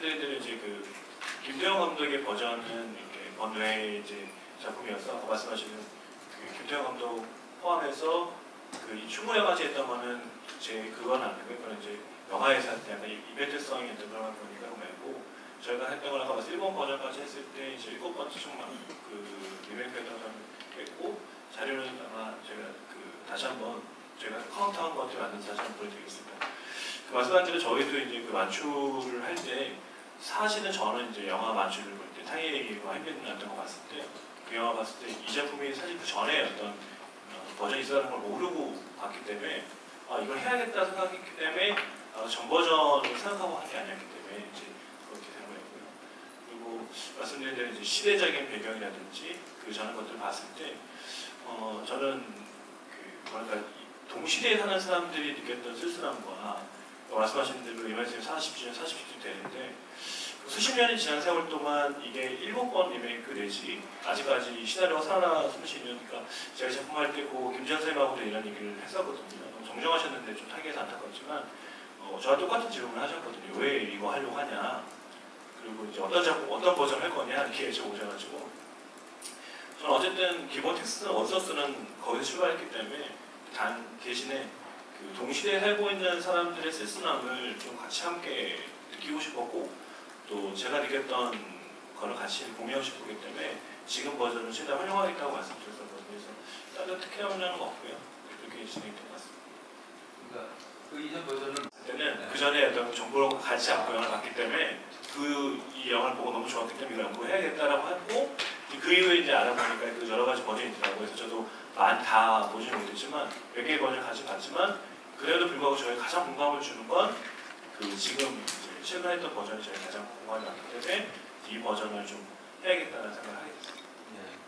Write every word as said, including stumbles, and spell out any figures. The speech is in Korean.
말씀드린 대로 이제 그 김태형 감독의 버전은 이렇게 번외 이제 작품이어서 아까 말씀하시는 그 김태형 감독 포함해서 그 충무대까지 했던 거는 제 그건 아니고요. 그건 이제 영화에서 할 때 약간 이벤트성이 있는 그런 거니까 말고 저희가 했던 걸 아까 말씀 일본 버전까지 했을 때 이제 일곱 번째 충만 그 리메이크했던 거는 했고 자료는 아마 제가 그 다시 한번 제가 카운트한 것들 만든 다시 한번 보여드리겠습니다. 그 말씀한 대로 저희도 이제 그 만추를 할 때 사실은 저는 이제 영화 만추를 볼 때 타이에이와 햄빈 났던 거 봤을 때 그 영화 봤을 때 이 작품이 사실 그 전에 어떤 어, 버전이 있었다는 걸 모르고 봤기 때문에 아 이걸 해야겠다 생각했기 때문에 어, 전 버전을 생각하고 한 게 아니었기 때문에 이제 그렇게 된 거였고요. 그리고 말씀드린 대로 이제 시대적인 배경이라든지 그 전에 것들을 봤을 때 어, 저는 그 뭐랄까 동시대에 사는 사람들이 느꼈던 쓸쓸함과 말씀하신 대로 이번 지금 사십 주년, 사십 주년 되는데 수십 년이 지난 세월 동안 이게 일곱 번 리메이크 내지 아직까지 시나리오가 살아나 삼십 년이니까 제가 작품할 때 그 김지현 선생님하고도 이런 얘기를 했었거든요. 정정하셨는데 좀 타기에서 안타깝지만 어, 저와 똑같은 질문을 하셨거든요. 왜 이거 하려고 하냐? 그리고 이제 어떤 작품, 어떤 버전 할 거냐? 이렇게 여쭤보셔가지고 저는 어쨌든 기본 텍스트는 원서스는 거기서 출발했기 때문에 단 대신에 그 동시대에 살고 있는 사람들의 쓸쓸함을 좀 같이 함께 느끼고 싶었고 또 제가 느꼈던 거를 같이 공유하고 싶었기 때문에 지금 버전을 최대한 활용하겠다고 말씀드렸었거든요. 그래서 다른 특혜한 건 없고요. 그렇게 진행된 것 같습니다. 그러니까 그 이전 버전은 그때는 네. 그 전에 어떤 정보를 같이 잡고 영화를 봤기 때문에 그 이 영화를 보고 너무 좋았기 때문에 이걸 연구해야겠다라고 하고 그 이후에 이제 알아보니까 그 여러 가지 버전이 있더라고요. 그래서 저도 많이 다 보지는 못했지만 몇 개의 버전을 같이 봤지만 그래도 불구하고 저희 가장 공감을 주는 건 그 지금 이제 최근에 했던 버전이 저희 가장 공감이 많기 때문에 이 버전을 좀 해야겠다는 생각을 하게 됐습니다. 네.